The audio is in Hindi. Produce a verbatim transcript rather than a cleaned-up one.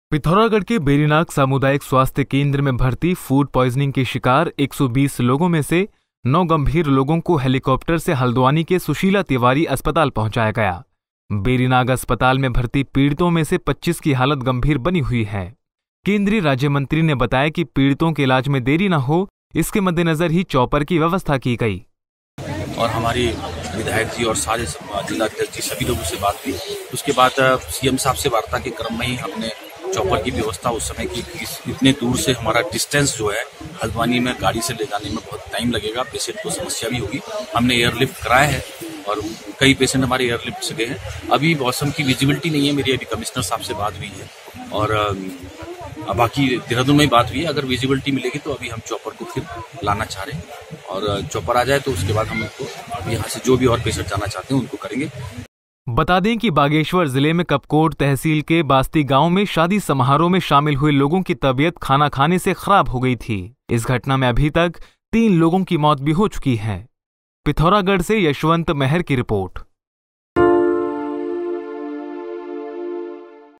पिथौरागढ़ के बेरीनाग सामुदायिक स्वास्थ्य केंद्र में भर्ती फूड पॉइजनिंग के शिकार एक सौ बीस लोगों में से नौ गंभीर लोगों को हेलीकॉप्टर से हल्द्वानी के सुशीला तिवारी अस्पताल पहुंचाया गया। बेरीनाग अस्पताल में भर्ती पीड़ितों में से पच्चीस की हालत गंभीर बनी हुई है। केंद्रीय राज्य मंत्री ने बताया कि पीड़ितों के इलाज में देरी न हो, इसके मद्देनजर ही चॉपर की व्यवस्था की गई। और हमारे विधायक जी और सारे जिलाध्यक्ष जी सभी लोगों से बात हुई। उसके बाद सीएम साहब से वार्ता के क्रम में ही हमने चॉपर की व्यवस्था उस समय की। इतने दूर से हमारा डिस्टेंस जो है हल्द्वानी में गाड़ी से ले जाने में बहुत टाइम लगेगा, पेशेंट को समस्या भी होगी। हमने एयरलिफ्ट कराया है और कई पेशेंट हमारे एयरलिफ्ट से गए हैं। अभी मौसम की विजिबिलिटी नहीं है, मेरी अभी कमिश्नर साहब से बात हुई है और बाकी देहरादून में बात हुई है। अगर विजिबिलिटी मिलेगी तो अभी हम चॉपर को फिर लाना चाह रहे हैं और चॉपर आ जाए तो उसके बाद हम उनको यहाँ से जो भी और पेशेंट जाना चाहते हैं उनको करेंगे। बता दें कि बागेश्वर जिले में कपकोट तहसील के बास्ती गांव में शादी समारोह में शामिल हुए लोगों की तबीयत खाना खाने से खराब हो गई थी। इस घटना में अभी तक तीन लोगों की मौत भी हो चुकी है। पिथौरागढ़ से यशवंत मेहर की रिपोर्ट।